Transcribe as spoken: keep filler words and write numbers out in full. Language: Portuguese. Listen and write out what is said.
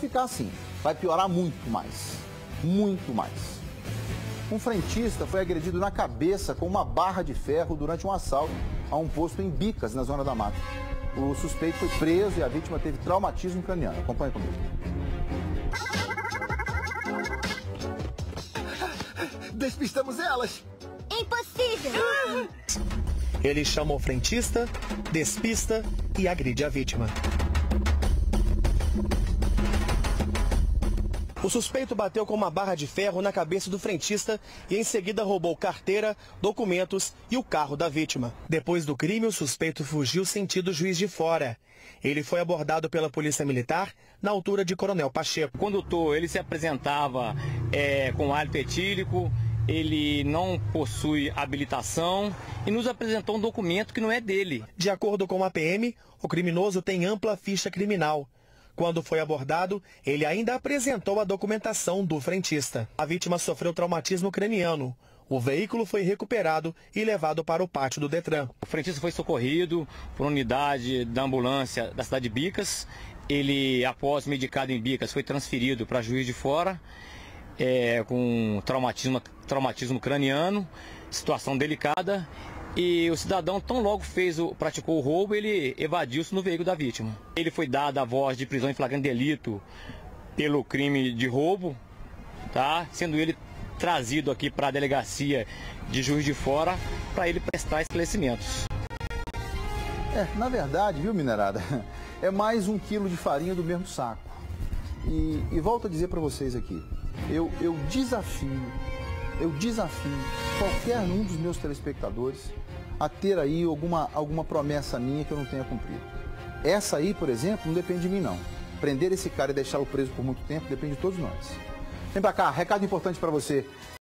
Ficar assim, vai piorar muito mais, muito mais. Um frentista foi agredido na cabeça com uma barra de ferro durante um assalto a um posto em Bicas, na Zona da Mata. O suspeito foi preso e a vítima teve traumatismo craniano. Acompanhe comigo. Despistamos elas! Impossível! Ele chama o frentista, despista e agride a vítima. O suspeito bateu com uma barra de ferro na cabeça do frentista e em seguida roubou carteira, documentos e o carro da vítima. Depois do crime, o suspeito fugiu sentido Juiz de Fora. Ele foi abordado pela Polícia Militar na altura de Coronel Pacheco. O condutor, ele se apresentava é, com hálito etílico, ele não possui habilitação e nos apresentou um documento que não é dele. De acordo com a P M, o criminoso tem ampla ficha criminal. Quando foi abordado, ele ainda apresentou a documentação do frentista. A vítima sofreu traumatismo craniano. O veículo foi recuperado e levado para o pátio do Detran. O frentista foi socorrido por unidade da ambulância da cidade de Bicas. Ele, após medicado em Bicas, foi transferido para Juiz de Fora, é, com traumatismo, traumatismo craniano, situação delicada. E o cidadão, tão logo fez o, praticou o roubo, ele evadiu-se no veículo da vítima. Ele foi dado a voz de prisão em flagrante delito pelo crime de roubo, tá? Sendo ele trazido aqui para a delegacia de Juiz de Fora para ele prestar esclarecimentos. É, na verdade, viu, minerada, é mais um quilo de farinha do mesmo saco. E, e volto a dizer para vocês aqui, eu, eu desafio, eu desafio qualquer um dos meus telespectadores a ter aí alguma, alguma promessa minha que eu não tenha cumprido. Essa aí, por exemplo, não depende de mim, não. Prender esse cara e deixá-lo preso por muito tempo depende de todos nós. Vem pra cá, recado importante para você.